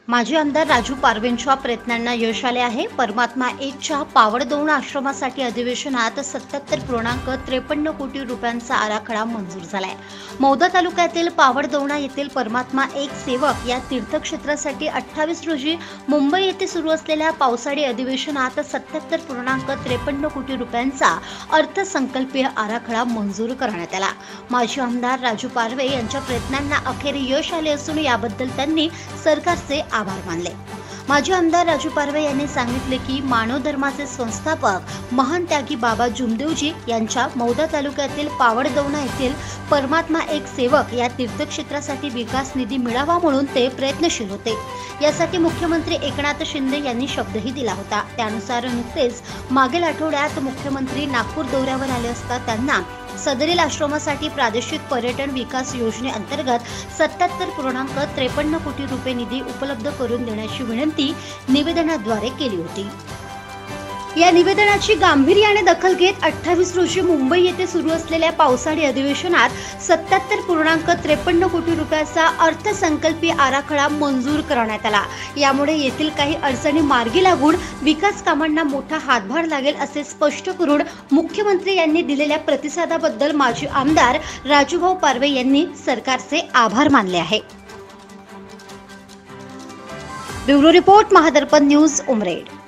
माजी आमदार राजू पारवेंच्या प्रयत्नांना यश आले आहे। परमात्मा 1च्या पावडदौंड आश्रमासाठी अधिवेशनात 77.53 कोटी रुपयांचा आराखडा मंजूर झालाय। मौदा तालुक्यातील पावडदौंडा येथील परमात्मा 1 सेवक या तीर्थक्षेत्रासाठी 28 रोजी मुंबई येथे सुरू असलेल्या पावसाळी अधिवेशनात 77.53 कोटी रुपयांचा अर्थसंकल्पीय आराखडा मंजूर करण्यात आला। माजी आमदार राजू पारवे यांच्या प्रयत्नांना अखेर यश आले असून याबद्दल त्यांनी सरकारचे आभार मानले। माजी आमदार राजू पारवे यांनी सांगितले की मानव धर्माचे संस्थापक महान त्यागी बाबा जुमदेवजी यांच्या मौदा तालुक्यातील पावडदौंडा येथील परमात्मा 1 सेवक या तीर्थक्षेत्रासाठी विकास निधी मिळावा म्हणून ते प्रयत्नशील होते। यासाठी मुख्यमंत्री एकनाथ शिंदे यांनी शब्दही दिला होता। त्यानुसार नुकतेच मागील आठवड्यात मुख्यमंत्री नागपूर दौऱ्यावर आले असता त्यांना सदरील आश्रमासाठी प्रादेशिक पर्यटन विकास योजनेअंतर्गत 77.53 कोटी रुपये निधी उपलब्ध करून देण्याची विनंती निवेदनाद्वारे केली होती। या निवेदनाची गांभीर्याने दखल घेत 28 रोजी मुंबई येथे सुरू असलेल्या पावसाळी अधिवेशनात 77.53 कोटी रुपयाचा अर्थसंकल्पीय आराखडा मंजूर करण्यात आला। यामुळे येथील काही अडचणी मार्गी लागून विकास कामांना मोठा हातभार लागेल असे स्पष्ट करून मुख्यमंत्री यांनी दिलेल्या प्रतिसादाबद्दल माजी आमदार राजूभाऊ पारवे यांनी सरकारचे आभार मानले आहे। Bureau report, Mahadarpan news, Umred.